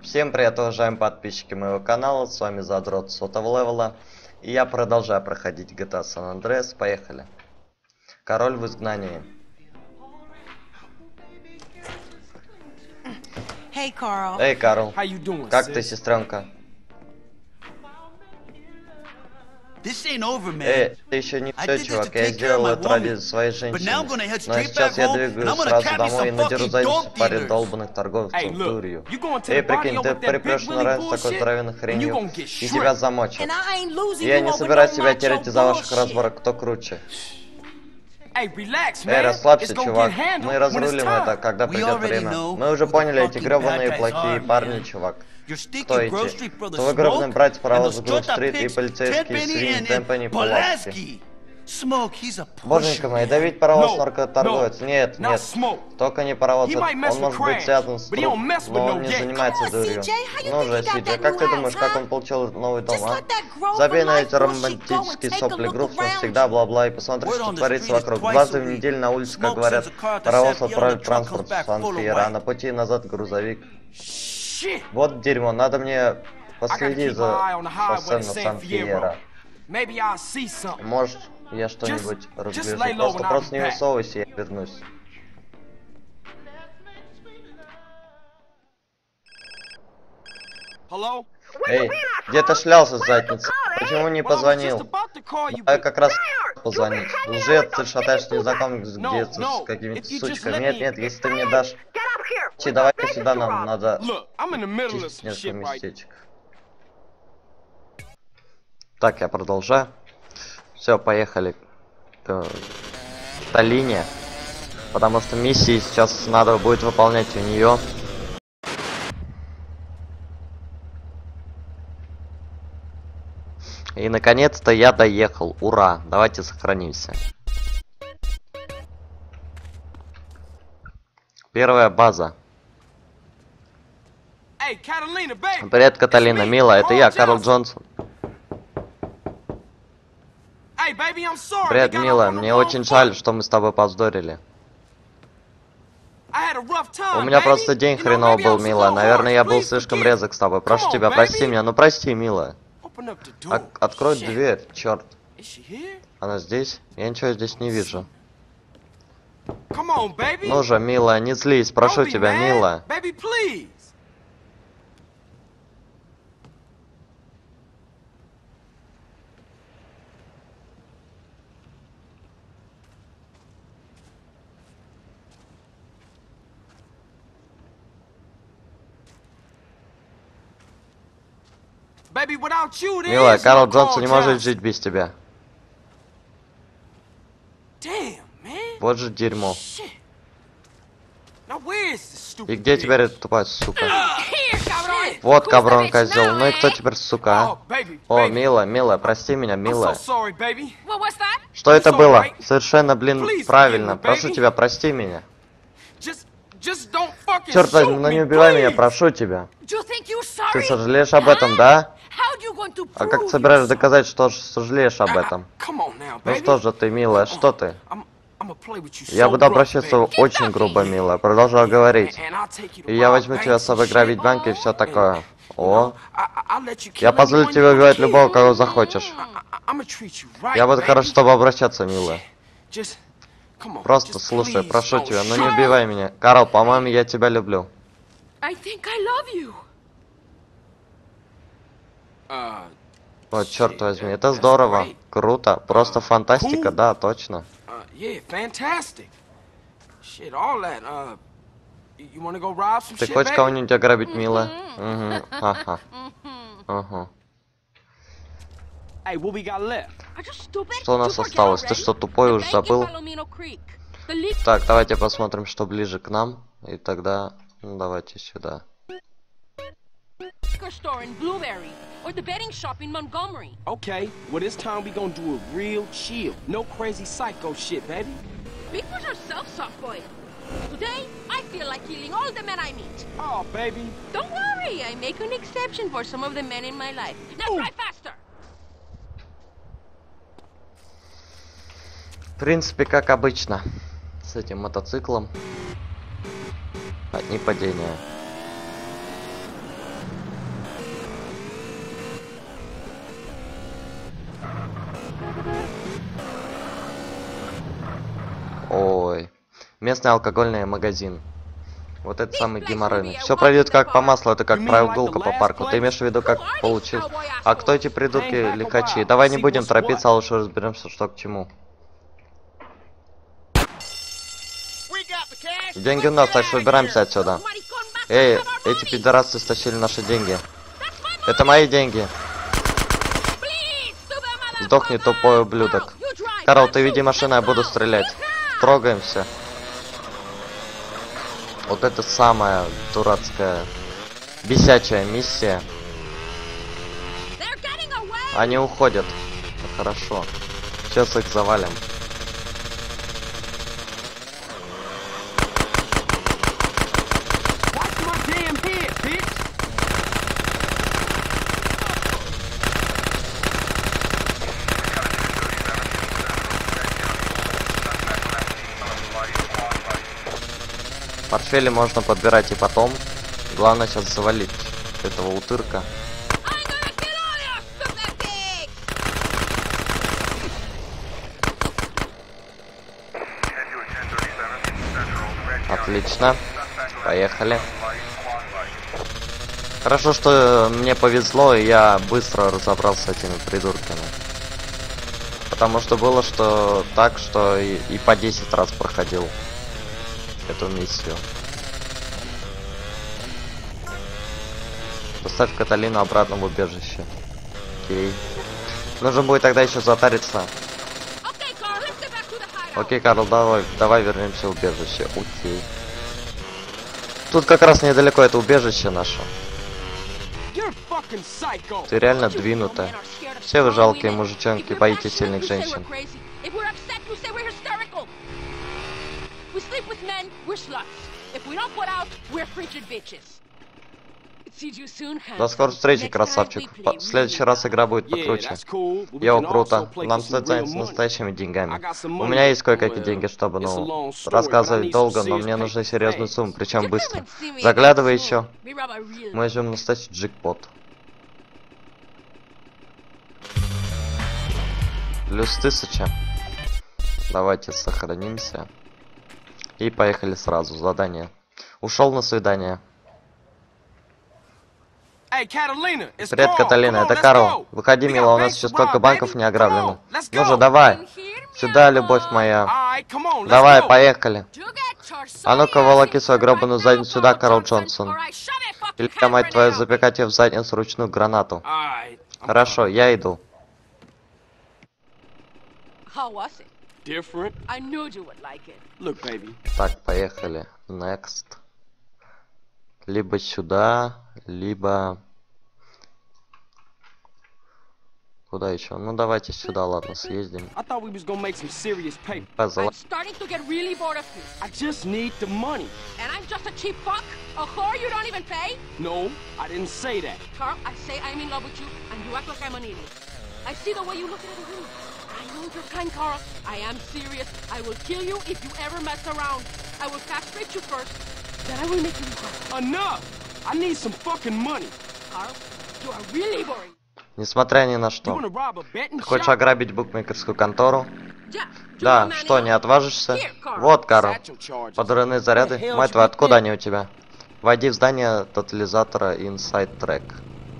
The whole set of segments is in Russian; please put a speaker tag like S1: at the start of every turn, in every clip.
S1: Всем привет, уважаемые подписчики моего канала, с вами Задрот Сотого Левела. И я продолжаю проходить GTA San Andreas, поехали. Король в изгнании. Эй, Карл, как ты, сестренка? Эй, это еще не все, чувак, я сделал это ради своей женщины. Но сейчас я двигаюсь сразу домой и надеру задницу паре долбанных торговцев дурью. Эй, прикинь, ты припрешь на район с такой здоровенной хренью, и тебя замочат. Я не собираюсь тебя терять из-за ваших разборок, кто круче. Эй, расслабься, чувак. Мы разрулим это, когда придет время. Мы уже поняли, эти гребаные плохие парни, чувак. Кто эти? Твой гребаный братец паровоз Грув-стрит и полицейские свиньи Темпани Пуловски. Боженька мой, да ведь паровоз наркоторговец. Нет, нет, только не паровоз. Он может быть связан с труп, но он не занимается дурью. Ну же, Сиджей, как ты думаешь, как он получил новый дом, а? Забей на эти романтические сопли Грув навсегда, бла-бла, и посмотри, что творится вокруг. Дважды в неделю на улице, как говорят, паровоз отправит транспорт в Сан-Фьера, а на пути назад грузовик. Вот дерьмо, надо мне последить за шоссе на Сан-Фьера. Может, я что-нибудь разгляжу. Просто не высовывайся, я вернусь. Эй, где ты шлялся, задница? Почему не позвонил? Я как раз позвонить. Лжец, ты шатаешься незнакомых где-то с какими-то сучками. Нет, нет, если ты мне дашь... Давай-ка сюда, нам надо чистить несколько местечек. Так, я продолжаю. Все, поехали к Талине. Потому что миссии сейчас надо будет выполнять у нее. И наконец-то я доехал. Ура! Давайте сохранимся. Первая база. Привет, Каталина. Мила, это я, Карл Джонсон. Привет, милая. Мне очень жаль, что мы с тобой повздорили. У меня просто день хреново был, милая. Наверное, я был слишком резок с тобой. Прошу тебя, прости меня. Ну прости, милая. Открой дверь, черт. Она здесь? Я ничего здесь не вижу. Ну же, милая, не злись. Прошу тебя, милая. Милая, Карл Джонсон не может жить без тебя. Вот же дерьмо. И где теперь эта тупая сука? Вот каброн козел. Ну и кто теперь сука, а? О, милая, милая, прости меня, милая. Что это было? Совершенно, блин, правильно. Прошу тебя, прости меня. Черт возьми, ну не убивай меня, прошу тебя. Ты сожалеешь об этом, да? А как ты собираешься доказать, что сожалеешь об этом? Ну что же ты, милая, что ты? Я буду обращаться очень грубо, милая. Продолжаю говорить. И я возьму тебя с собой грабить банки и все такое. О, я позволю тебе убивать любого, кого захочешь. Я буду хорошо с тобой обращаться, милая. Просто слушай, прошу тебя, ну не убивай меня. Карл, по-моему, я тебя люблю. О, черт возьми, это здорово, круто, просто фантастика, да, точно. Ты хочешь кого-нибудь ограбить, милая? Угу, ага. Ага. Что у нас осталось? Ты что, тупой уж забыл? Так, давайте посмотрим, что ближе к нам. И тогда, ну, давайте сюда.
S2: Store in Blueberry or the betting shop in Montgomery.
S3: Okay, well this time we gonna do it real chill. No crazy psycho shit, baby.
S2: Speak for yourself, soft boy. Today, I feel like killing all the men I meet.
S3: Oh, baby.
S2: Don't worry, I make an exception for some of the men in my life. Now drive faster.
S1: В принципе, как обычно, с этим мотоциклом. Одни падения. Местный алкогольный магазин. Вот это самый геморройный. Все пройдет как по маслу, это как прогулка по парку. Ты имеешь в виду, как получилось? А кто эти придурки лихачи? Давай не будем торопиться, а лучше разберемся, что к чему. Деньги у нас, так что выбираемся отсюда. Эй, эти пидорасы стащили наши деньги. Это мои деньги. Сдохни, тупой ублюдок. Карл, ты веди машину, я буду стрелять. Трогаемся. Вот это самая дурацкая, бесячая миссия. Они уходят. Хорошо. Сейчас их завалим. Портфели можно подбирать и потом. Главное сейчас завалить этого утырка. Отлично. Поехали. Хорошо, что мне повезло, и я быстро разобрался с этими придурками. Потому что было что так, что и по 10 раз проходил эту миссию. Доставь Каталину обратно в убежище. Окей. Нужно будет тогда еще затариться. Окей, Карл, давай вернемся в убежище. Окей. Тут как раз недалеко это убежище наше. Ты реально двинутая. Все вы жалкие мужичонки, боитесь сильных женщин. До скорой встречи, красавчик. В следующий раз игра будет покруче. Йоу, круто. Нам стоит заняться настоящими деньгами. У меня есть кое-какие деньги, чтобы, рассказывать долго, но мне нужны серьезную сумму, причем быстро. Заглядывай еще. Мы возьмем настоящий джекпот. Плюс 1000. Давайте сохранимся. И поехали сразу. Задание. Ушел на свидание. Привет, Каталина, это Карл. Выходи, мила, у нас еще столько банков не ограблено. Ну же, давай. Сюда, любовь моя. Давай, поехали. А ну-ка, волоки свою гробаную задницу сюда, Карл Джонсон. Или я, мать твою, запекать ее в задницу ручную гранату. Хорошо, я иду. Так, поехали. Next. Либо сюда, либо... Куда еще? Ну давайте сюда, ладно, съездим. Позвала.
S2: I know you're kind, Carl. I am serious. I will kill you if you ever mess around. I will castrate you first, then I will make you cry.
S3: Enough! I need some fucking money.
S2: Carl, you are really boring.
S1: Несмотря ни на что. Ты хочешь ограбить букмекерскую контору? Да, что, не отважишься? Вот, Карл. Подрывные заряды. Мать твою, откуда они у тебя? Войди в здание тотализатора Inside Track.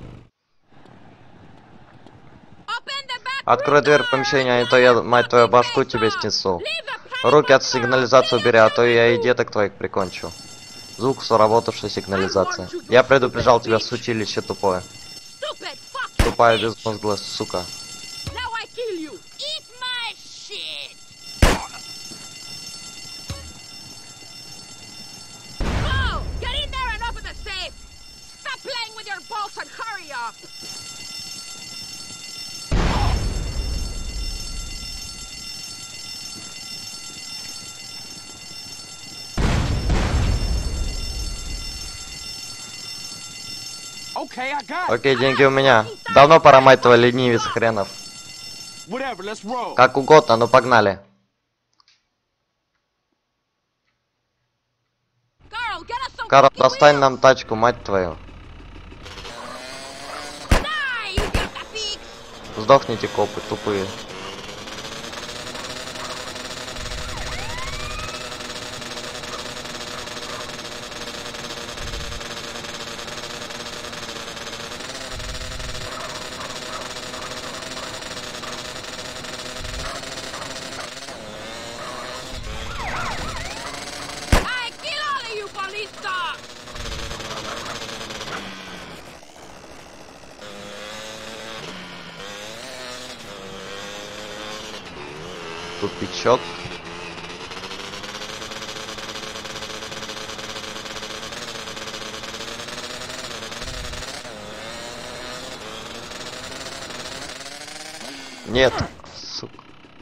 S1: Открой дверь помещения, а не то я, мать твою, башку тебе снесу. Руки от сигнализации убери, а то я и деток твоих прикончу. Звук сработавшей сигнализации. Я предупреждал тебя с училища тупое. Тупая безмозглая сука. Окей, деньги у меня. Давно пора, мать твою, ленивец хренов. Как угодно, но погнали. Карл, достань нам тачку, мать твою. Сдохните, копы, тупые. Тупичок. Нет, сука.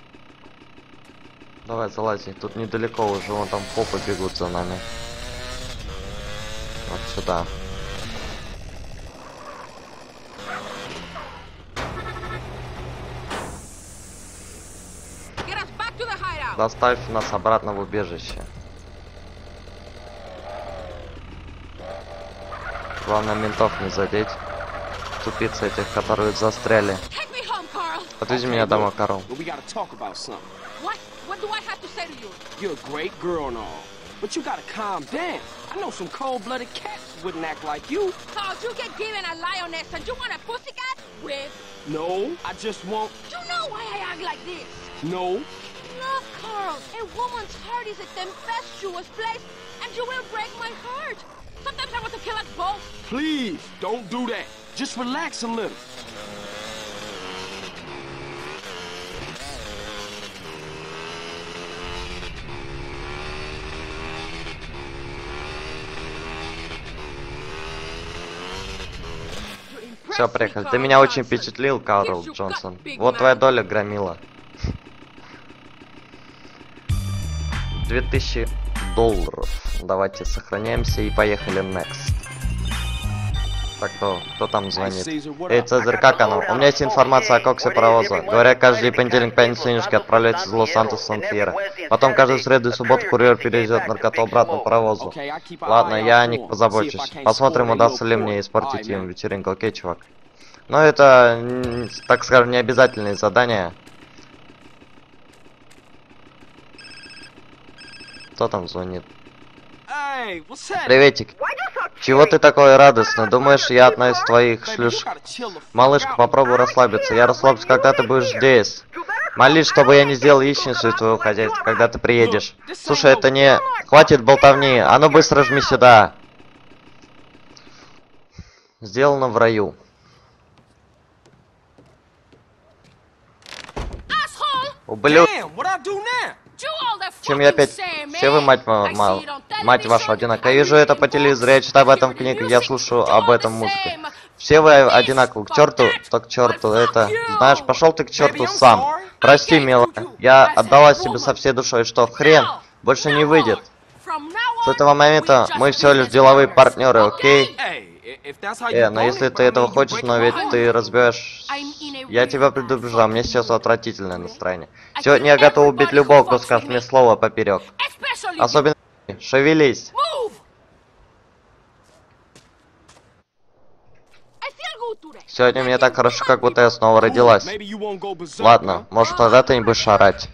S1: Давай, залази. Тут недалеко уже, вон там копы бегут за нами. Вот сюда. Доставь нас обратно в убежище. Главное, ментов не задеть. Тупицы этих, которые застряли. Отвези меня домой, Карл.
S3: You're a great girl and all, but you gotta calm down. I know some cold-blooded cats wouldn't act like you.
S2: Carl, you get given a lioness and you want a pussycat? With?
S3: No, I just won't.
S2: You know why I act like this?
S3: No.
S2: Look, Carl, a woman's heart is a tempestuous place, and you will break my heart. Sometimes I want to kill us both.
S3: Please, don't do that. Just relax a little.
S1: Все, приехали. Ты меня очень впечатлил, Карл Джонсон. Вот твоя доля, громила. $2000. Давайте сохраняемся и поехали next. Так, кто там звонит? Эй, Цезарь, как оно? У меня есть информация о коксе паровоза. Говорят, каждый понедельник, пятницу, денежки отправляются из Лос-Сантос в Сан-Фьеро. Потом каждую среду и субботу курьер перевезет наркоту обратно по паровозу. Ладно, я о них позабочусь. Посмотрим, удастся ли мне испортить им вечеринку. Окей, чувак. Но это, так скажем, не обязательные задания. Кто там звонит? Приветик. Чего ты такой радостный? Думаешь, я одна из твоих шлюшек? Малышка, попробуй расслабиться. Я расслаблюсь, когда ты будешь здесь. Молись, чтобы я не сделал яичницу из твоего хозяйства, когда ты приедешь. Слушай, это не... Хватит болтовни. А ну быстро жми сюда. Сделано в раю. Ублюдок. Чем я опять... Все вы, мать вашу, одинаково. Я вижу это по телевизору, я читаю об этом в книгах, я слушаю об этом музыке. Все вы одинаковы. К черту, то к черту. Это... Знаешь, пошел ты к черту сам. Прости, милая. Я отдала себе со всей душой. Что, хрен? Больше не выйдет. С этого момента мы всего лишь деловые партнеры, окей? Но если ты этого хочешь, но ведь ты разбиваешь... Я тебя предупреждал, мне сейчас отвратительное настроение. Сегодня я готов убить любого, кто скажет мне слово поперек. Особенно... Шевелись. Сегодня мне так хорошо, как будто я снова родилась. Ладно, может тогда ты не будешь орать.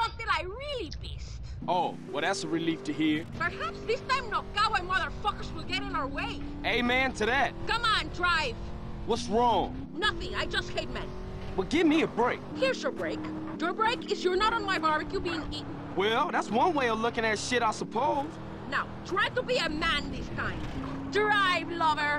S3: Oh, well, that's a relief to hear.
S2: Perhaps this time no cowboy motherfuckers will get in our way.
S3: Amen to that.
S2: Come on, drive.
S3: What's wrong?
S2: Nothing, I just hate men.
S3: Well, give me a break.
S2: Here's your break. Your break is you're not on my barbecue being eaten.
S3: Well, that's one way of looking at shit, I suppose.
S2: Now, try to be a man this time. Drive, lover.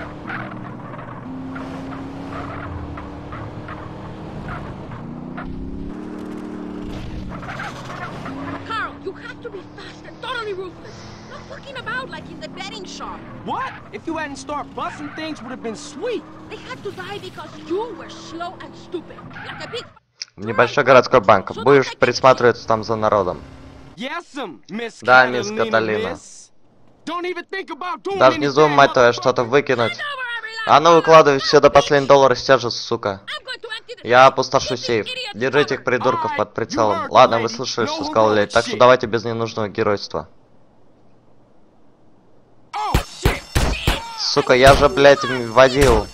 S2: Carl, you have to be fast and totally ruthless. Not fucking about like in the betting shop.
S3: What? If you hadn't started busting things, would have been sweet.
S2: They had to die because you were slow and stupid. Like a big...
S1: Небольшой городской банк. Будешь присматриваться там за народом. Да, мисс Каталина. Даже не думай, мать твою, что-то выкинуть. А ну выкладывай все до последнего доллара сейчас же, сука. Я опустошу сейф. Держите этих придурков под прицелом. Ладно, вы слышали, что сказал Леди, так что давайте без ненужного геройства. Сука, я же, блядь, водил.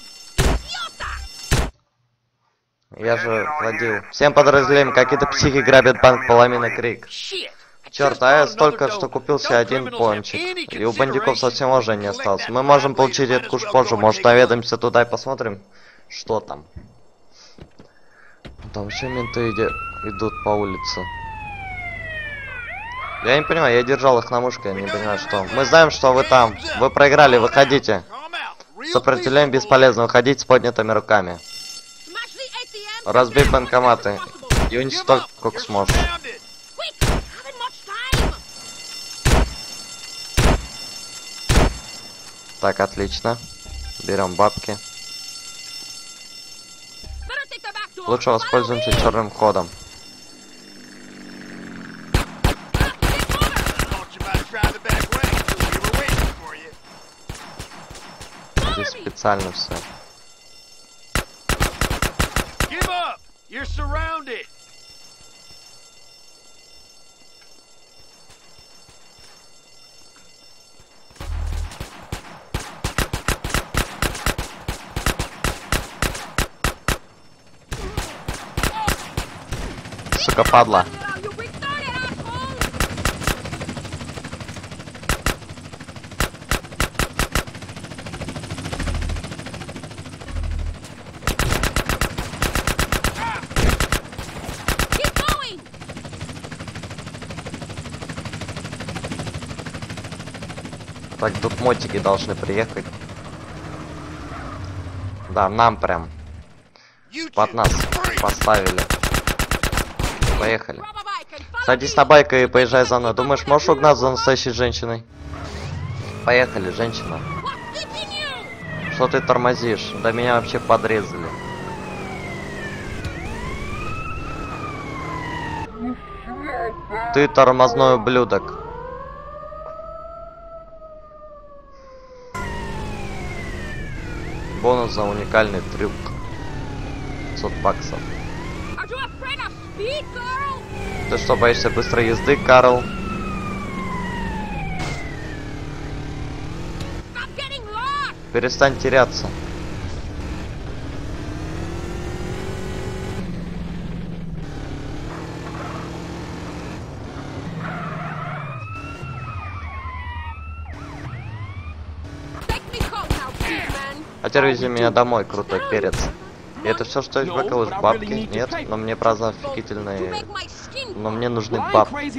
S1: Я же водил. Всем подразделениям какие-то психи грабят банк Поломина Крик. Черт, а я только что купил себе один пончик. И у бандюков совсем уже не осталось. Мы можем получить этот куш позже. Может, наведаемся туда и посмотрим, что там. Там еще менты идут по улице. Я не понимаю, я держал их на мушке, я не понимаю, что. Мы знаем, что вы там. Вы проиграли, выходите. Сопротивление бесполезно, выходите с поднятыми руками. Разбить банкоматы. Юнь столько, сколько сможешь. Так, отлично. Берем бабки. Лучше воспользуемся черным ходом. Здесь специально все. Сука, падла. Так, тут мотики должны приехать. Да, нам прям под нас поставили. Поехали. Садись на байк и поезжай за мной. Думаешь, можешь угнаться за настоящей женщиной? Поехали, женщина. Что ты тормозишь? Да меня вообще подрезали. Ты тормозной ублюдок. Бонус за уникальный трюк. 500 баксов. Ты что, боишься быстрой езды, Карл? Перестань теряться. А теперь вези меня домой, крутой перец. И это все, что есть бакалыш? Бабки? Нет, но мне правда офигительные. Но мне нужны бабки.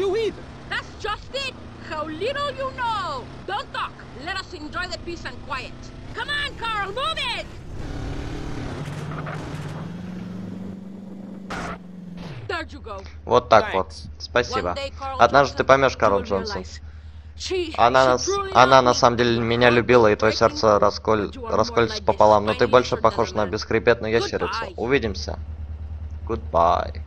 S1: Вот так вот. Спасибо. Однажды ты поймешь, Карл Джонсон. Она на самом деле меня любила, и твое сердце расколется пополам. Но ты больше похож на бесхребетную ящерицу. Увидимся. Goodbye.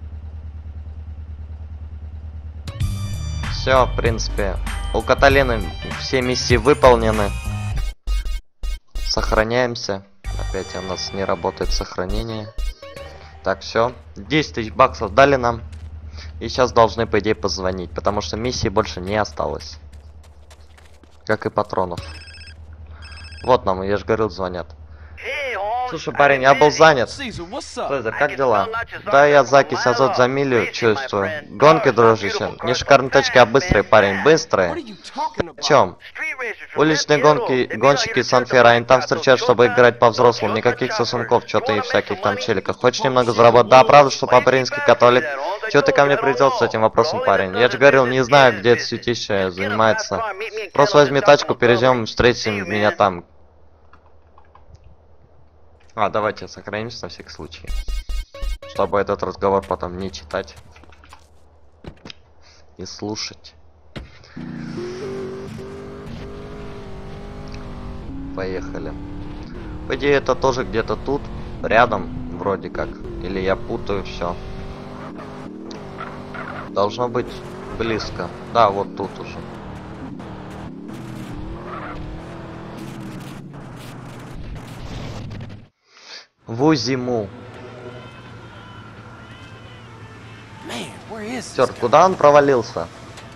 S1: Все, в принципе. У Каталины все миссии выполнены. Сохраняемся. Опять у нас не работает сохранение. Так, все. 10 тысяч баксов дали нам. И сейчас должны, по идее, позвонить. Потому что миссии больше не осталось. Как и патронов. Вот нам, я же говорил, звонят. Слушай, парень, я был занят. Цезарь, как дела? Да, я закись азот за милю чувствую. Гонки, дружище. Не шикарные тачки, а быстрые, парень, быстрые. О чем? Уличные гонщики из Сан-Фера, они там встречают, чтобы играть по-взрослому. Никаких сосунков, что-то и всяких там челиков. Хочешь немного заработать? Да, правда, что по-брински католик? Чего ты ко мне придел с этим вопросом, парень? Я же говорил, не знаю, где это светище занимается. Просто возьми тачку, перейдем, встретим меня там. Давайте сохранимся на всякий случай. Чтобы этот разговор потом не читать. И слушать. Поехали. По идее, это тоже где-то тут, рядом, вроде как. Или я путаю все. Должно быть близко. Да, вот тут уже. Вузиму. Черт, куда он провалился?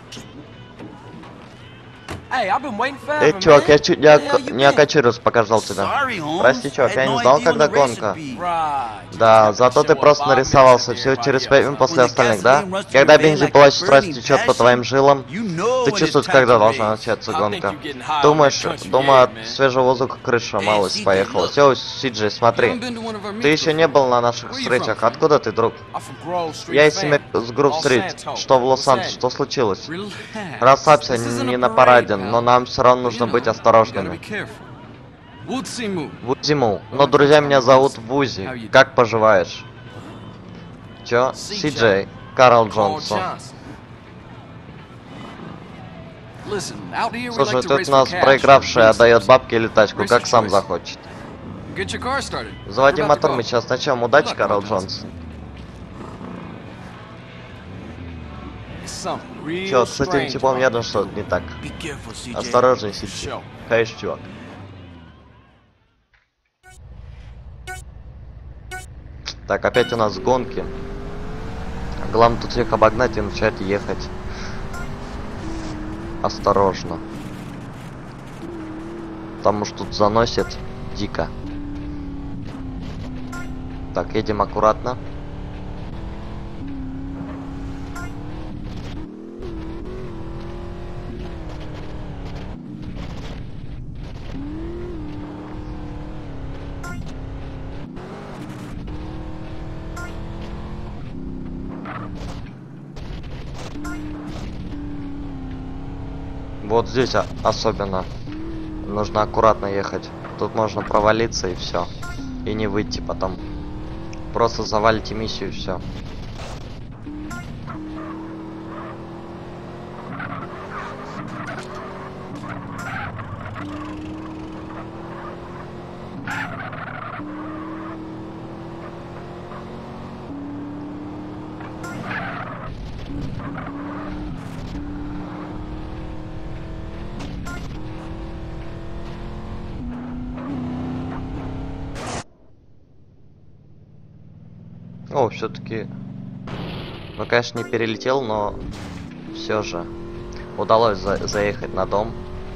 S1: Эй, чувак, я чуть не окочурился, пока ждал тебя. Прости, чувак, я не знал, когда гонка. Да, зато ты просто нарисовался всего через 5 минут после остальных, да? Когда бензин плачет, страсть течет по твоим жилам, ты чувствуешь, когда должна начаться гонка. Думаю, от свежего воздуха крыша малость поехала. Все, Сиджей, смотри. Ты еще не был на наших встречах. Откуда ты, друг? Я из семьи с Грув-стрит. Что в Лос-Анджелесе? Что случилось? Расслабься, не на параде, но нам все равно нужно быть осторожными. Вузиму. Но друзья меня зовут Вузи. Как поживаешь? Чё? Си-Джей. Карл Джонсон. Слушай, тут у нас проигравший отдает бабки или тачку, как сам захочет. Заводи мотор, мы сейчас начнем. Удачи, Карл Джонсон. Чё, с этим типом явно что-то не так. Осторожней, Си-Джей. Конечно, чувак. Так, опять у нас гонки. Главное тут их обогнать и начать ехать. Осторожно. Потому что тут заносит дико. Так, едем аккуратно. Вот здесь особенно нужно аккуратно ехать. Тут можно провалиться и все. И не выйти потом. Просто завалите миссию и все. О, все-таки, ну, конечно, не перелетел, но все же удалось заехать на дом.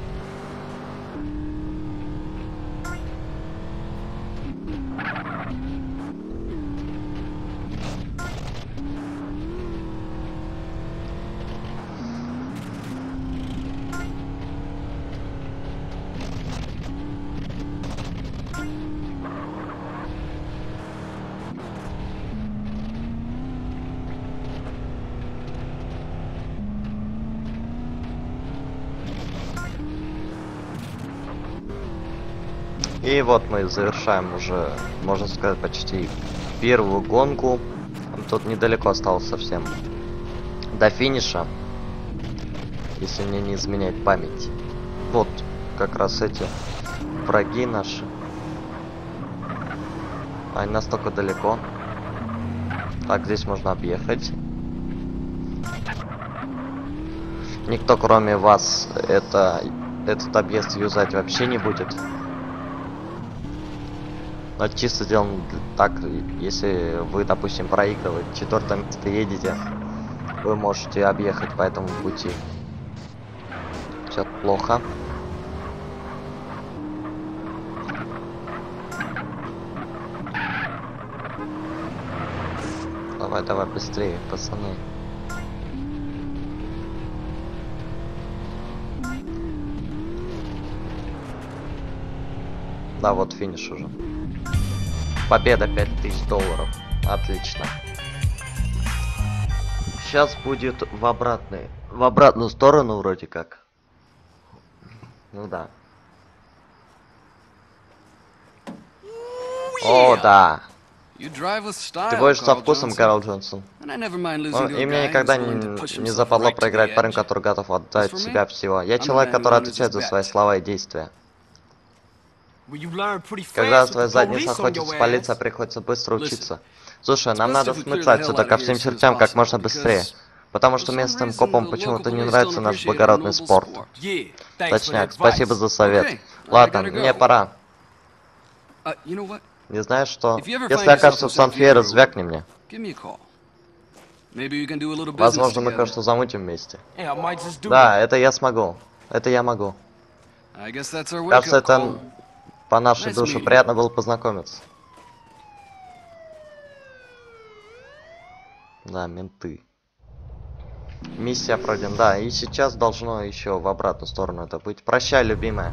S1: И вот мы завершаем уже, можно сказать, почти первую гонку. Тут недалеко осталось совсем до финиша, если мне не изменяет память. Вот как раз эти враги наши. Они настолько далеко. Так, здесь можно объехать. Никто, кроме вас, этот объезд юзать вообще не будет. Но чисто сделано так, если вы, допустим, проигрываете, 4-е место едете, вы можете объехать по этому пути. Все плохо. Давай быстрее, пацаны. Да, вот финиш уже. Победа, $5000. Отлично. Сейчас будет в обратную сторону вроде как. Ну да. О, да. Ты водишь со вкусом, Карл Джонсон. И мне никогда не западло проиграть парень, который готов отдать себя всего. Я человек, который отвечает за свои слова и действия. Когда твоя задница охотится, полиция приходится быстро учиться. Слушай, нам надо смыться отсюда ко всем чертям как можно быстрее. Потому что местным копам почему-то не нравится наш благородный спорт. Точняк, спасибо за совет. Ладно, мне пора. Не знаешь что? Если окажется в Сан-Фьеро, звякни мне. Возможно, мы кое-что замутим вместе. Да, это я смогу. Это я могу. Кажется, это по нашей душе. Приятно было познакомиться. Да, менты. Миссия пройдена. Да, и сейчас должно еще в обратную сторону это быть. Прощай, любимая.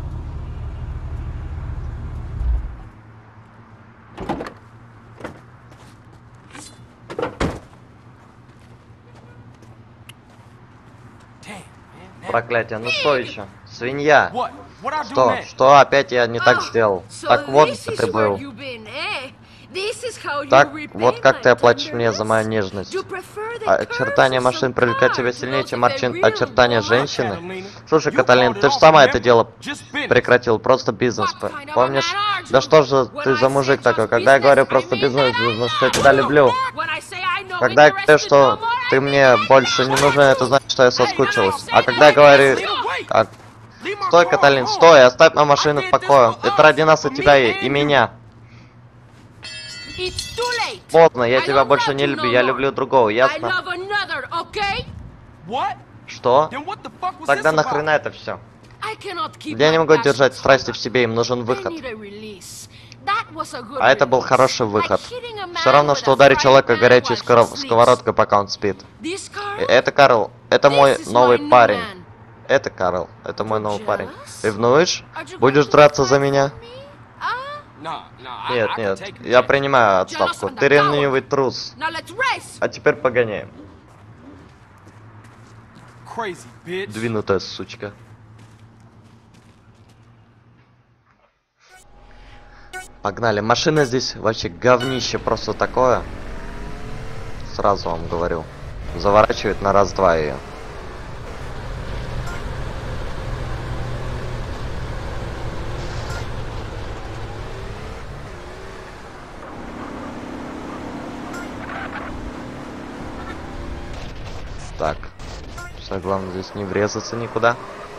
S1: Проклятие, ну что еще? Свинья! Что? Что опять я не так сделал? Так вот ты был. Так, вот как ты оплатишь мне за мою нежность. Очертания машин привлекают тебя сильнее, чем очертания женщины? Слушай, Каталин, ты же сама это дело прекратил, просто бизнес. Помнишь? Да что же ты за мужик такой? Когда я говорю просто бизнес, я тебя люблю. Когда я говорю, что ты мне больше не нужна, это значит, что я соскучилась. А когда я говорю... Стой, Каталин, стой, оставь мою машину в покое. Это ради нас и тебя, и меня. Поздно, я тебя больше не люблю, я люблю другого, ясно? Что? Тогда нахрена это все? Я не могу держать страсти в себе, им нужен выход. А это был хороший выход. Все равно, что ударить человека горячей сковородкой, пока он спит. Это Карл, это мой новый парень. Это Карл, это мой новый парень. Ревнуешь? Будешь драться за меня? Нет, нет, я принимаю отставку. Ты ревнивый трус. А теперь погоняем. Двинутая сучка. Погнали. Машина здесь вообще говнище просто такое. Сразу вам говорю. Заворачивает на раз-два ее. Так. Все, главное здесь не врезаться никуда.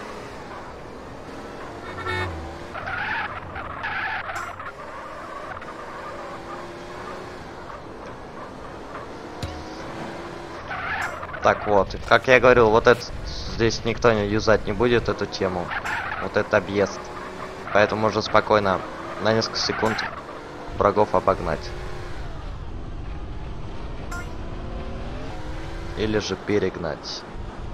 S1: Так вот, как я говорил, вот это здесь никто не юзать не будет эту тему. Вот это объезд. Поэтому можно спокойно на несколько секунд врагов обогнать. Или же перегнать.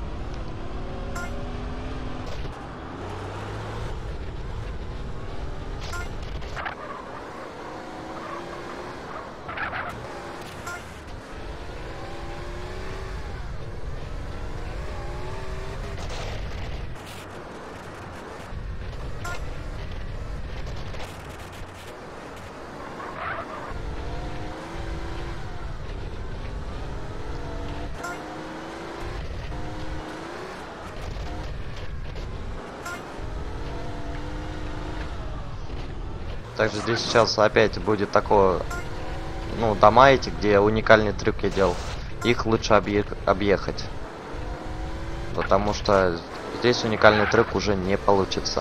S1: Также здесь сейчас опять будет такое, ну, дома эти, где уникальный трюк я делал. Их лучше объехать. Потому что здесь уникальный трюк уже не получится.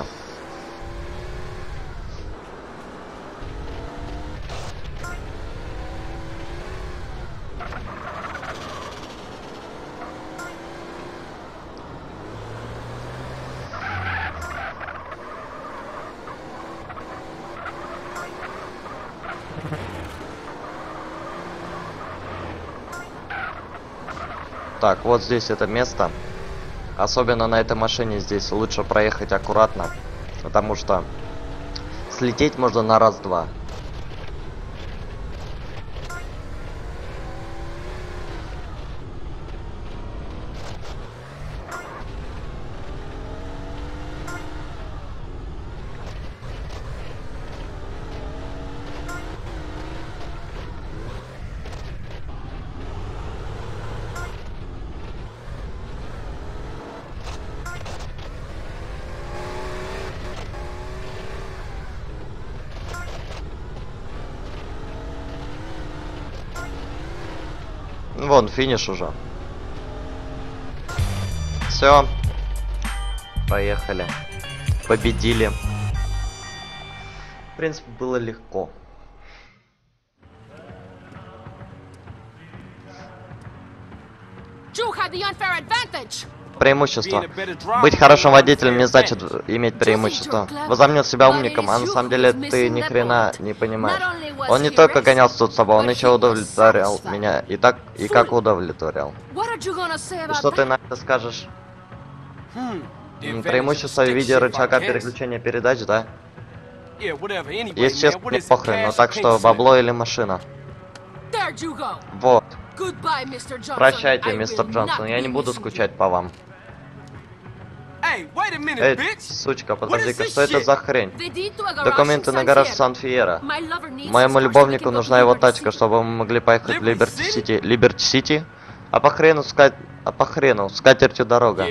S1: Так, вот здесь это место. Особенно на этой машине здесь лучше проехать аккуратно. Потому что слететь можно на раз-два. Вон, финиш уже. Все. Поехали. Победили. В принципе, было легко. Преимущество. Быть хорошим водителем не значит иметь преимущество. Возомнил себя умником, а на самом деле ты ни хрена не понимаешь. Он не только гонялся тут с собой, он еще удовлетворял меня. И как удовлетворял. И что ты на это скажешь? Преимущество в виде рычага переключения передач, да? Если честно, мне похрен, но так что бабло или машина. Вот. Прощайте, мистер Джонсон, я не буду скучать по вам. Эй, сучка, подожди-ка, что это за хрень? Документы на гараж Сан-Фьера. Моему любовнику нужна его тачка, чтобы мы могли поехать в Либерти-Сити. Либерти-Сити? А по хрену с катертью дорога.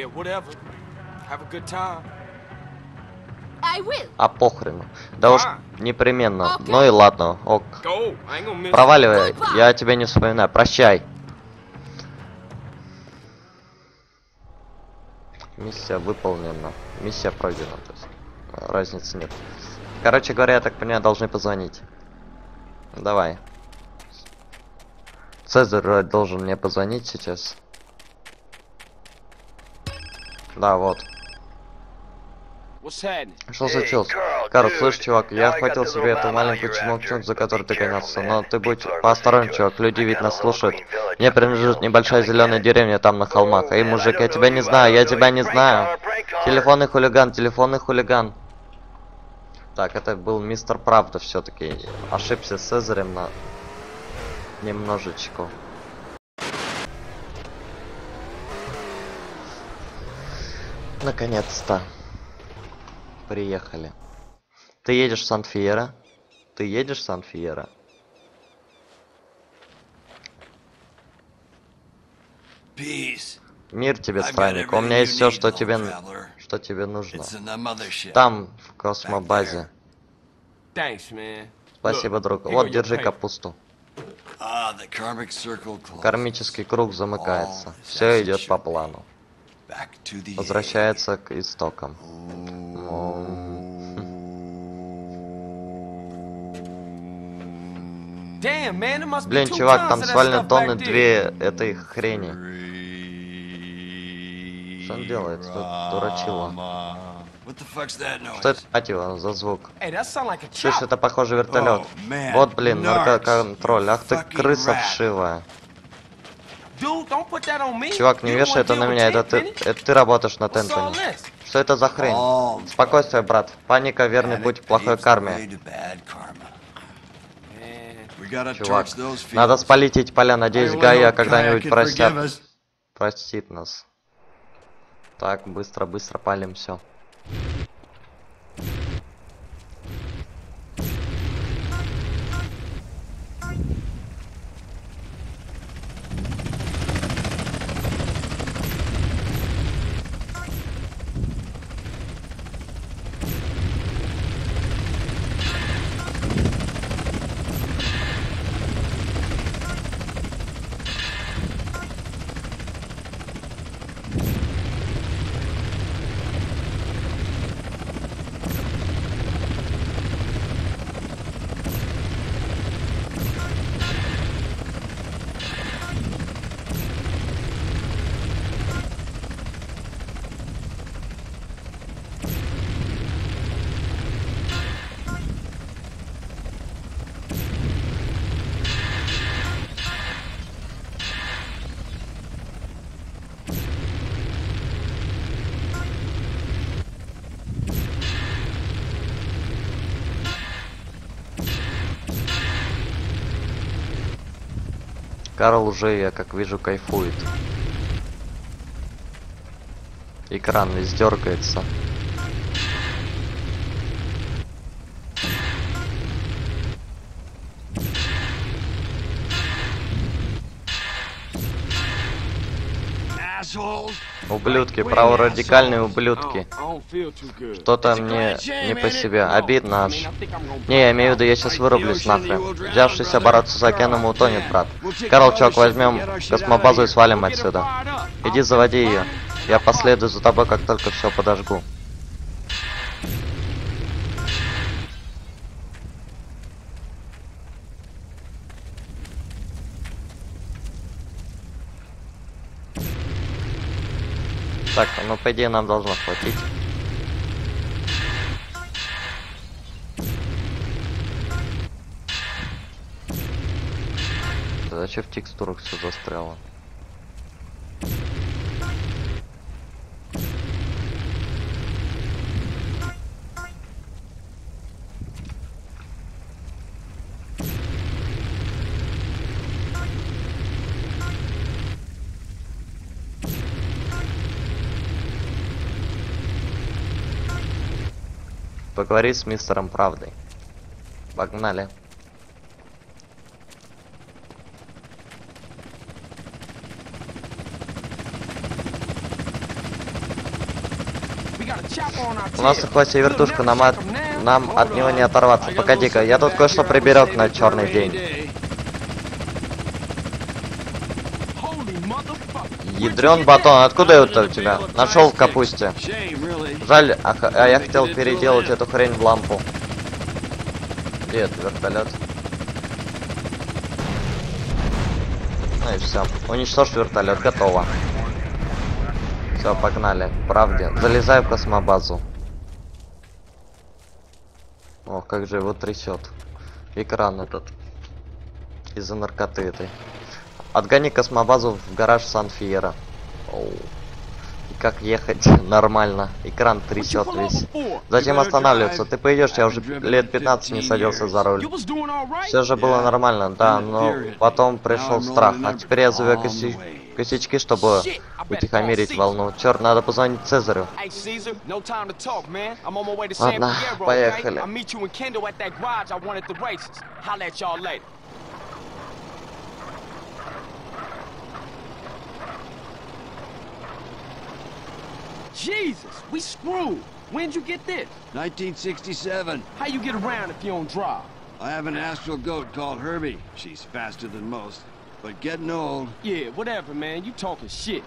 S1: А похрену. Да уж, непременно. Ну и ладно, ок. Проваливай, я тебя не вспоминаю. Прощай. Миссия выполнена. Миссия пройдена, то есть. Разницы нет. Короче говоря, я так понимаю, должны позвонить. Давай. Цезарь должен мне позвонить сейчас. Да, вот. Что случилось? Карл, слышь, чувак, я охватил себе эту маленькую чмок-чмок, за которой ты гонялся. Но ты будь поосторожен, чувак, люди ведь нас слушают. Мне принадлежит небольшая зеленая деревня там на холмах. Эй, мужик, я тебя не знаю, я тебя не знаю. Телефонный хулиган, телефонный хулиган. Так, это был мистер Правда все-таки. Ошибся с Цезарем на немножечко. Наконец-то. Приехали. Ты едешь в Сан-Фьера? Ты едешь в Сан-Фьера? Мир тебе, странник. У меня есть все, что тебе нужно. Там, в космобазе. Спасибо, друг. Вот, держи капусту. Кармический круг замыкается. Все идет по плану. Возвращается к истокам. Блин, чувак, там свалены тонны две этой хрени. Что он делает? Что дурачило? Что это, мать его, за звук? Слышь, это похоже вертолет. Вот, блин, наркоконтроль. Ах ты крыса вшивая. Чувак, не вешай это на меня, это ты работаешь на Тентоне. Что это за хрень? Спокойствие, брат. Паника — верный путь к плохой карме. Чувак, надо спалить эти поля. Надеюсь, Гайя когда-нибудь простит нас. Так, быстро палим все. Карл уже, я как вижу, кайфует. Экран весь дергается. Ублюдки, праворадикальные ублюдки. Что-то мне не по себе. Обидно аж. Не, я имею в виду, я сейчас вырублюсь нахрен. Взявшийся бороться с океаном утонет, брат. Карл, чувак, возьмем космобазу и свалим отсюда. Иди заводи ее. Я последую за тобой, как только все подожгу. Так, ну по идее нам должно хватить. Да зачем в текстурах все застряло? поговорить с мистером Правдой. Погнали. У нас захватит вертушка, нам от него не оторваться. Погоди-ка, я тут кое-что приберег на черный день. Ядрен батон, откуда это у тебя? Нашел в капусте. Жаль, а я хотел переделать эту хрень в лампу. Где это вертолет? Ну и все. Уничтожь вертолет, готово. Все, погнали. Правде. Залезай в космобазу. Ох, как же его трясет. Экран этот. Из-за наркоты этой. Отгони космобазу в гараж Сан-Фьеро. И как ехать нормально. Экран трясет весь. Затем останавливаться. Ты пойдешь, я уже лет 15 не садился за руль. Все же было нормально, да, но потом пришел страх. А теперь я завел косячки, чтобы утихомирить волну. Черт, надо позвонить Цезарю. Ладно, поехали.
S3: Jesus, we screwed. When'd you get this?
S4: 1967.
S3: How you get around if you don't drive?
S4: I have an astral goat called Herbie. She's faster than most, but getting old.
S3: Yeah, whatever, man. You talking shit.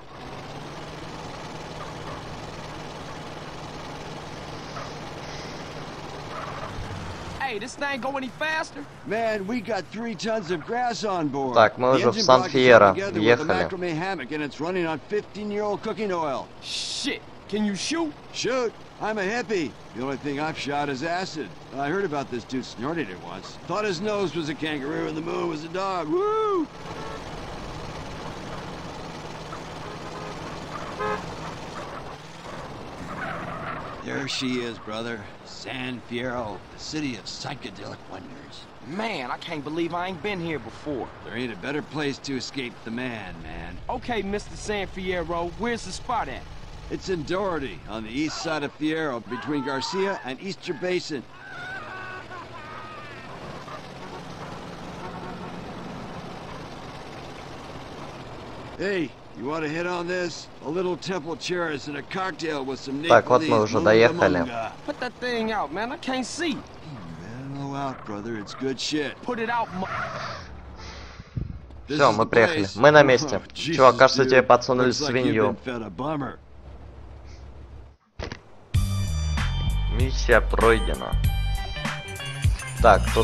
S3: Hey, this thing go any faster?
S4: Man, we got 3 tons of grass on board.
S1: Так, мы уже в Сан-Фьеро въехали.
S4: And it's running on 15-year-old cooking oil.
S3: Shit. Can you shoot?
S4: Shoot? I'm a hippie. The only thing I've shot is acid. I heard about this dude snorted it once. Thought his nose was a kangaroo and the moon was a dog. Woo! There she is, brother. San Fierro, the city of psychedelic wonders.
S3: Man, I can't believe I ain't been here before.
S4: There ain't a better place to escape the man.
S3: Okay, Mr. San Fierro, where's the spot at?
S4: It's in Doherty, on the east side of Fierro, between Garcia and Easter Basin. Hey, you want to hit on this? A little temple chairs and a cocktail with some
S1: Так, вот мы уже доехали.
S3: Put that thing out, man. I can't see.
S4: Mellow out, brother. It's good shit.
S3: Put it out.
S1: Все, мы приехали. Мы на месте. Чувак, кажется, тебе подсунули свинью. Миссия пройдена. Так, тут...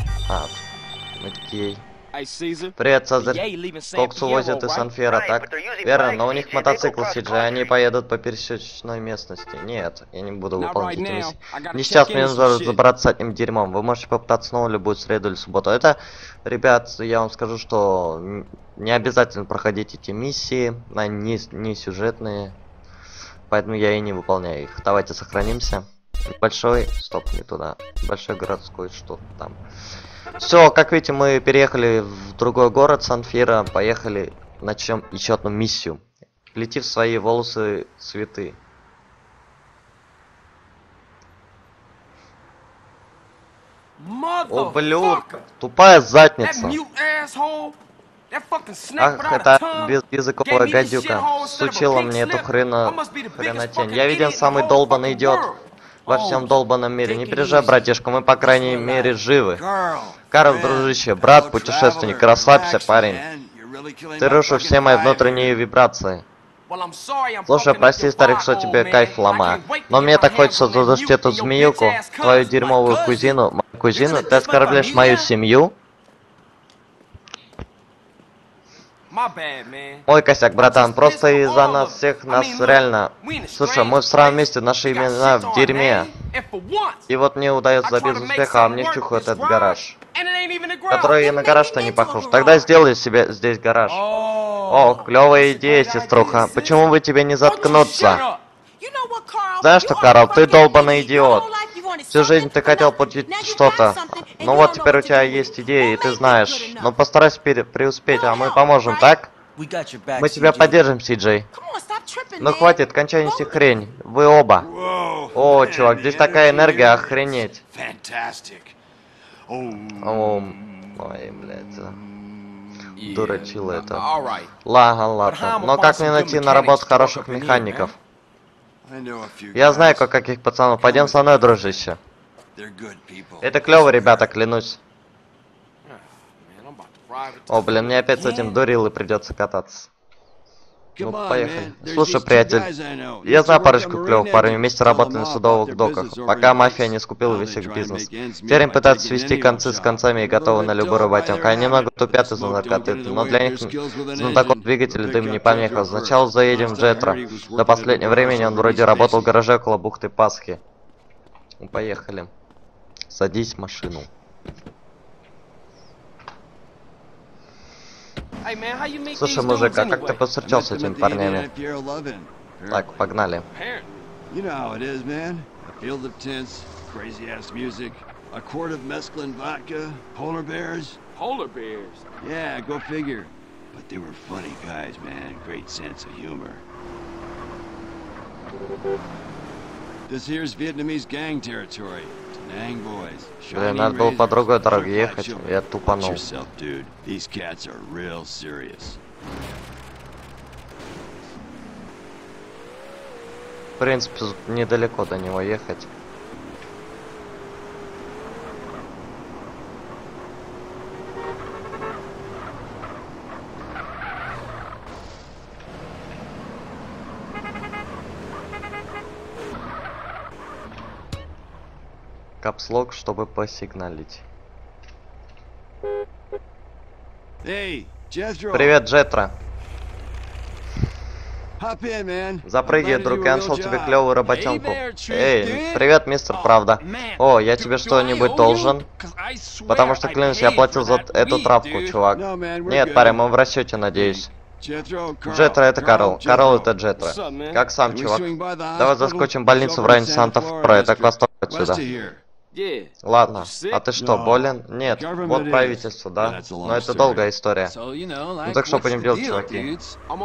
S1: окей. Привет, Цезарь. Кокс увозят из Сан-Фьеро, так? Верно, но у них мотоцикл CJ, они поедут по пересечной местности. Нет, я не буду выполнять эти миссии. Не сейчас, мне нужно разобраться с этим дерьмом. Вы можете попытаться снова любую среду или субботу. Это, ребят, я вам скажу, что не обязательно проходить эти миссии. Они не сюжетные. Поэтому я и не выполняю их. Давайте сохранимся. Большой, стоп, не туда. Большой городской, что там. Все, как видите, мы переехали в другой город, Сан-Фьеро. Поехали, начнем еще одну миссию. Плети в свои волосы цветы. Ублюдок, тупая задница. Ах, это безязыковая гадюка. Сучила мне эту хренотень. Я виден самый долбанный идиот во всем долбанном мире. Не переживай, братишка, мы по крайней мере живы. Карл, дружище, брат, путешественник, расслабься, парень. Ты рушишь все мои внутренние вибрации. Слушай, прости, старик, что тебе кайф ломаю. Но мне так хочется задушить эту змеюку, твою дерьмовую кузину. Мою кузину? Ты оскорбляешь мою семью? Ой, косяк, братан, просто из-за нас всех нас реально... Слушай, мы в сраном месте, наши имена в дерьме. И вот мне удается без успеха, а мне втюхают этот гараж. Который и на гараж-то не похож. Тогда сделай себе здесь гараж. О, клевая идея, сеструха. Почему бы тебе не заткнуться? Знаешь что, Карл, ты долбаный идиот. Всю жизнь ты хотел получить что-то. Ну вот теперь у тебя есть идеи, и ты знаешь. Но постарайся преуспеть, а мы поможем, так? Мы тебя поддержим, Си-Джей. Ну хватит, кончай нести хрень. Вы оба. О, чувак, здесь такая энергия, охренеть. Ой, блядь. Дурачило это. Ладно. Но как мне найти на работу хороших механиков? Я знаю, каких пацанов. Пойдем со мной, дружище. Это клево, ребята, клянусь. О, блин, мне опять с этим дурилой придется кататься. Ну, поехали. Слушай, приятель, я знаю парочку клевых парней, вместе работали на судовых доках, пока мафия не скупила весь их бизнес. Теперь им пытаются свести концы с концами и готовы на любую работенку. Они немного тупят из-за наркоты, но для них знатоков двигателя дым не помеха. Сначала заедем в Джетро. До последнего времени он вроде работал в гараже около бухты Пасхи. Ну, поехали. Садись в машину. Слушай, мужик, а как ты повстречался с этими парнями? Так, погнали. Блин, надо было по другой дороге ехать, я тупанул. В принципе, недалеко до него ехать. Капслок, чтобы посигналить. Привет, Джетро. Запрыгивай, друг, я нашел тебе клевую работенку. Эй, привет, мистер Правда. О, я тебе что-нибудь должен? Потому что, клянусь, я платил за эту травку, чувак. Нет, парень, мы в расчете, надеюсь. Джетро, это Карл. Карл, это Джетро. Как сам, чувак? Давай заскочим в больницу в районе Санта-Фе, это к востоку отсюда. Ладно, а ты что, болен? Нет, вот правительство, да? Но это долгая история. Ну так что будем делать, чуваки?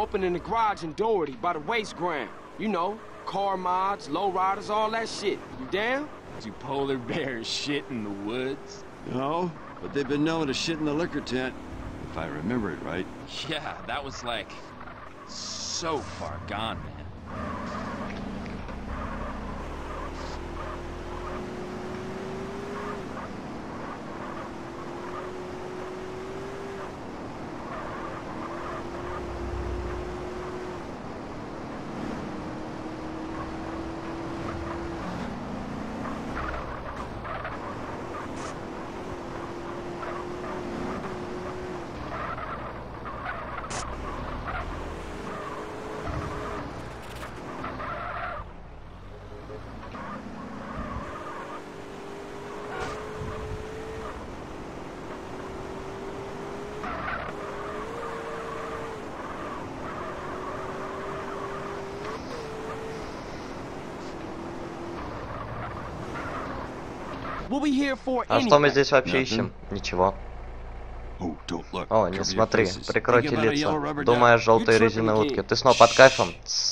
S1: А что мы здесь вообще ищем? Ничего. О, не смотри, прикройте лица. Думаю, желтые резиновые утки. Ты снова под кайфом?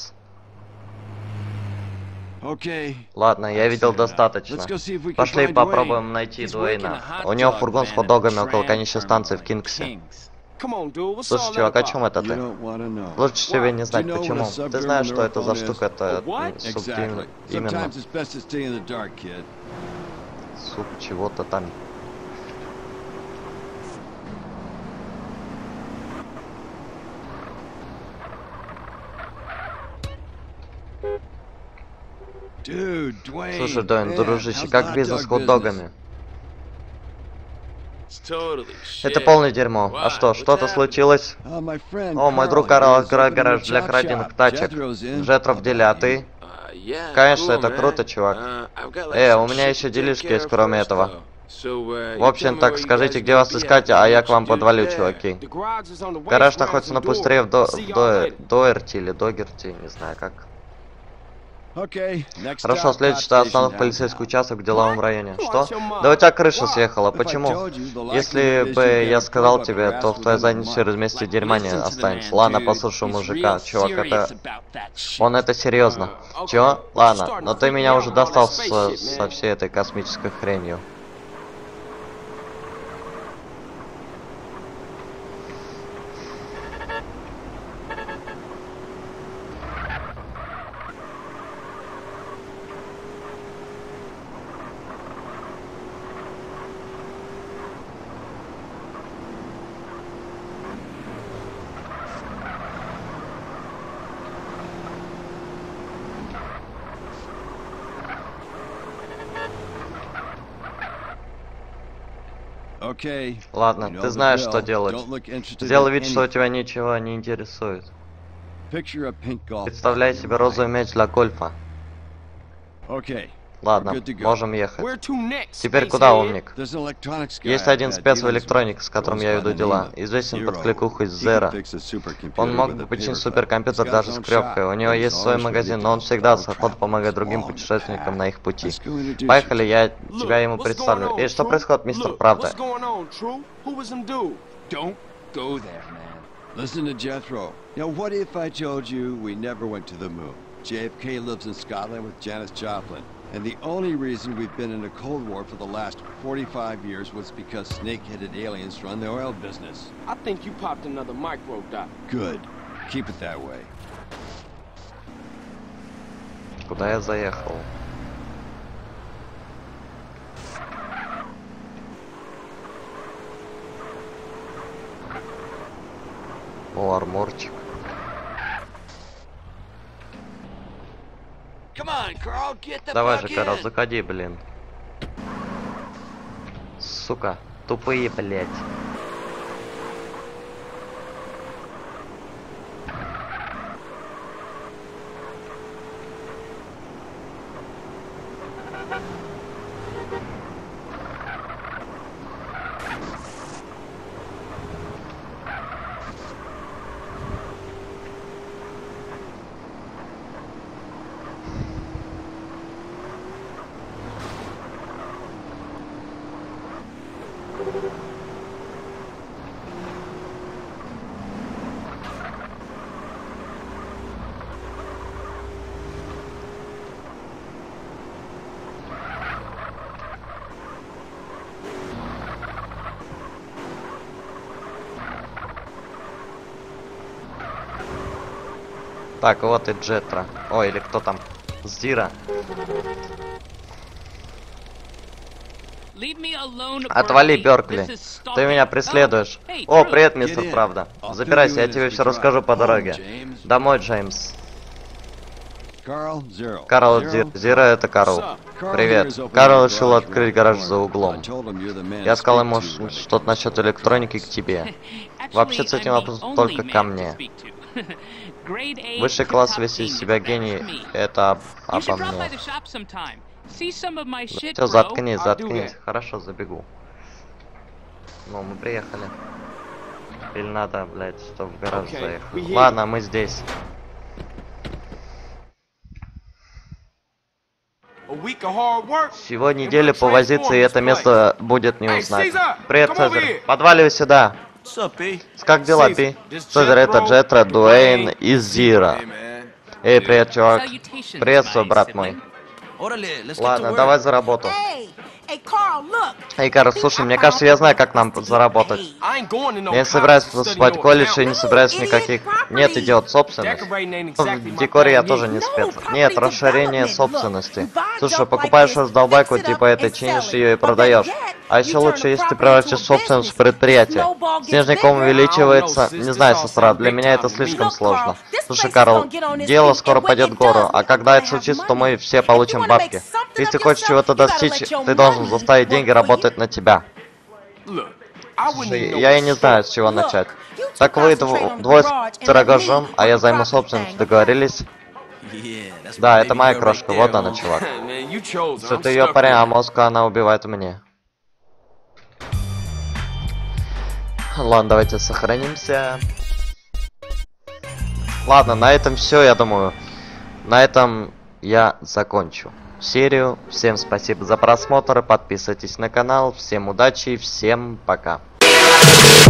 S1: Ладно, я видел достаточно. Пошли попробуем найти Дуэйна. У него фургон с хот-догами около конечной станции в Кингсе. Слушай, чувак, о чем это ты? Лучше тебе не знать почему. Ты знаешь, что это за штука, это субтильно. Именно. Суп чего-то там. Слушай, Дуэйн, дружище, как бизнес с хот-догами? Это полное дерьмо. А что, что-то случилось? О, мой друг Карл открыл гараж для краденных тачек. Джетро в деле, а ты? Конечно, это круто, чувак. У меня еще делишки есть, кроме этого. В общем, так, скажите, где вас искать, а я к вам подвалю, чуваки. Гараж находится на пустыре в Доерти или Догерти, не знаю как. Хорошо, следующая остановка полицейский участок в деловом районе. Что? Да у тебя крыша съехала. Почему? Если бы я сказал тебе, то в твоей заднице через вместе дерьма не останется. Ладно, послушай мужика. Чувак, это... Он это серьезно. Чё? Ладно, но ты меня уже достал со всей этой космической хренью. Ладно, ты знаешь, что делать. Сделай вид, что тебя ничего не интересует. Представляй себе розовый мяч для гольфа. Ладно, можем ехать. Теперь куда, умник? Есть один спец в электронике, с которым я веду дела. Известен под кликухой Зера. Он мог бы починить суперкомпьютер даже с крёпкой. У него есть свой магазин, но он всегда с охотой помогает другим путешественникам на их пути. Поехали, я тебя ему представлю. И что происходит, мистер Правда?
S4: Listen to Jethro. Now, what if I told you we never went to the moon? JFK lives in Scotland with Janis Joplin. And the only reason we've been in a Cold War for the last 45 years was because snake-headed aliens run the oil business.
S3: I think you popped another micro dot.
S4: Good. Keep it that way.
S1: Куда я заехал? О, арморчик. Давай же, Карл, заходи, блин. Сука, тупые, блядь. Так, вот и Джетра. Ой, или кто там? Зира. Отвали, Беркли. Ты меня преследуешь. О, привет, мистер Правда. Забирайся, я тебе все расскажу по дороге. Домой, Джеймс. Карл, Зира, это Карл. Привет. Карл решил открыть гараж за углом. Я сказал ему что-то насчет электроники к тебе. Вообще с этим вопросом только ко мне. Высший класс весь из себя гений, это обо мне. Все, заткнись, заткнись. Хорошо, забегу. Ну, мы приехали. Или надо, блядь, чтобы в гараж заехать. Ладно, мы здесь. Всего неделю повозиться, и это место будет не узнать. Привет, Цезарь. Подваливай сюда. Как дела, Пи? Цезарь, это Джетра, Дуэйн и Зира. Эй, привет, чувак. Приветствую, брат мой. Ладно, давай за работу. Эй, Карл, слушай, мне кажется, я знаю, как нам заработать. Я не собираюсь поступать в колледж и не собираюсь никаких... Нет, идиот, собственность. В декоре я тоже не спец. Нет, расширение собственности. Слушай, покупаешь раздолбайку типа этой, чинишь ее и продаешь. А еще лучше, если ты превратишь собственность в предприятие. Снежником увеличивается... Не знаю, сестра, для меня это слишком сложно. Слушай, Карл, дело скоро пойдет в гору, а когда это случится, то мы все получим бабки. Если хочешь чего-то достичь, ты должен заставить деньги работать на тебя. Слушай, я и не знаю, с чего начать. Так вы двое с пирогожом, а я займу собственность, договорились? Да, это моя крошка, вот она, чувак. Что ты ее парень, а мозг она убивает мне. Ладно, давайте сохранимся. Ладно, на этом все, я думаю. На этом я закончу серию. Всем спасибо за просмотр, подписывайтесь на канал, всем удачи, всем пока.